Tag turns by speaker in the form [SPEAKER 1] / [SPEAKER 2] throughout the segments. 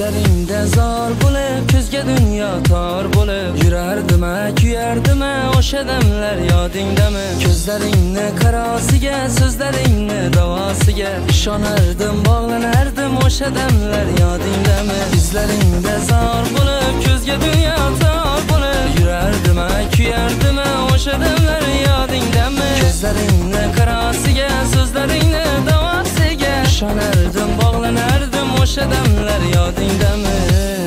[SPEAKER 1] Ko'zlaringda zor bo'lib, ko'zga dunyo tor bo'lib, yurardim-a, kuyardim-a, o'sha damlar yodingdami? Ko'zlaringni qarosiga, so'zlaringni davosiga ishonardim, bog'lanardim, o'sha damlar yodingdami? Ko'zlaringda zor bo'lib, ko'zga dunyo tor bo'lib, yurardim-a, kuyardim-a, o'sha damlar yodingdami? Ko'zlaringni qarosiga, so'zlaringni davosiga ishonardim, bog'lanardim, o'sha damlar yodingdami?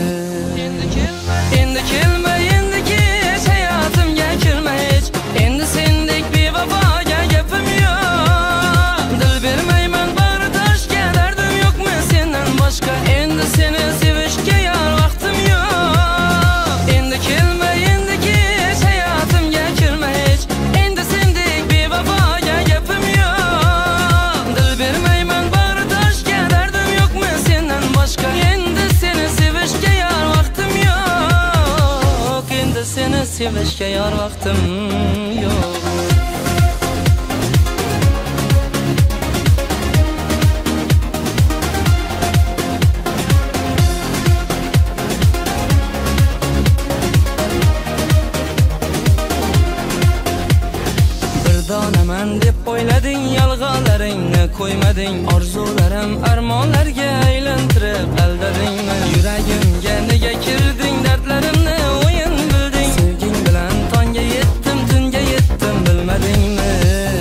[SPEAKER 1] Endi kelma, endi kech, hayotimga kirma hech. Endi sendek bevafoga gapim yo'q. Dil bermayman bag'ritoshga, dardim yo'qmi sendan boshqa? Endi seni sevishga yor vaqtim yo'q. Endi kelma, endi kech, hayotimga kirma hech. Endi sendek bevafoga gapim yo'q. Dil bermayman bag'ritoshga, dardim yo'qmi sendan boshqa? Endi seni sevishga yor vaqtim yo'q. Endi seni sevishga yor vaqtim yo'q. Donaman deb o'ylading, yolg'onlaringni qo'ymading, orzularim armonlarga aylantirib aldadingmi? Yuragimga nega kirding, dardlarimni o'yin bilding, sevging bilan tongga yetdim, tunga yetdim, bilmadingmi?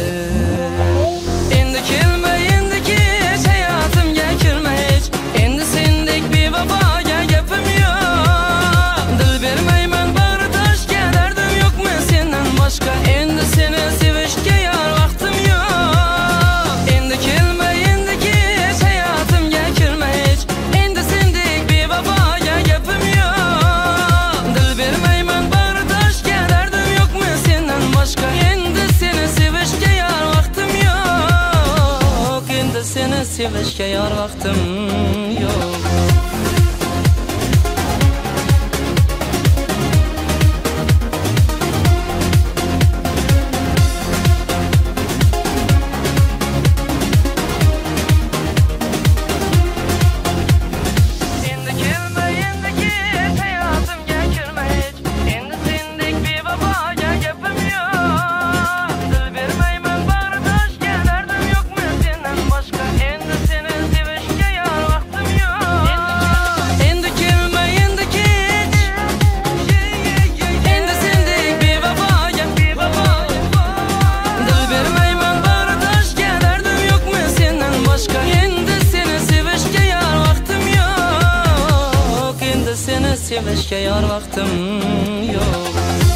[SPEAKER 1] Endi kelma, endi kech, hayotimga kirma hech. Endi sendek bevafoga gapim yo'q. Dil bermayman bag'ritoshga, dardim yo'qmi sendan boshqa? Endi seni sevishga yor vaqtim yo'q. Endi kelma, endi kech, hayotimga kirma hech. Endi sendek bevafoga gapim yo'q. Dil bermayman bag'ritoshga, dardim yo'qmi sendan boshqa? Endi seni sevishga yor vaqtim yo'q. Endi seni sevishga yor vaqtim yo'q. Sevishga yor vaqtim yo'q.